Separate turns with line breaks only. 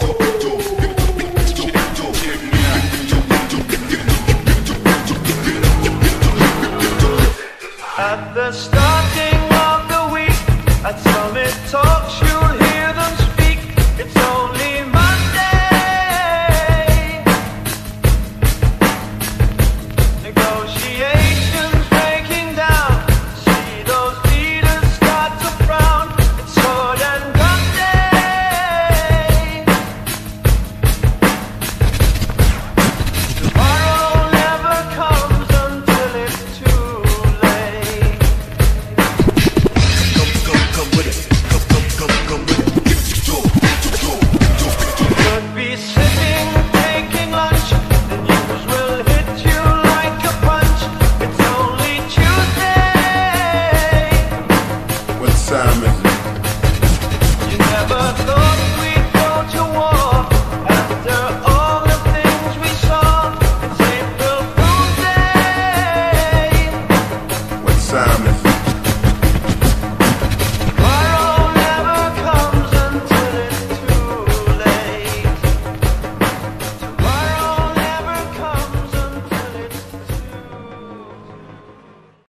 At the starting of the week, at Summit Talks, you'll hear them speak. It's only Monday. Negotiations breaking down. See those leaders start to frown. It's sword and gun day. Tomorrow never comes until it's too late.
Come with it. Come with it.
Could be sitting, taking lunch. The news will hit you like a punch. It's only Tuesday.
What time is it?
You never thought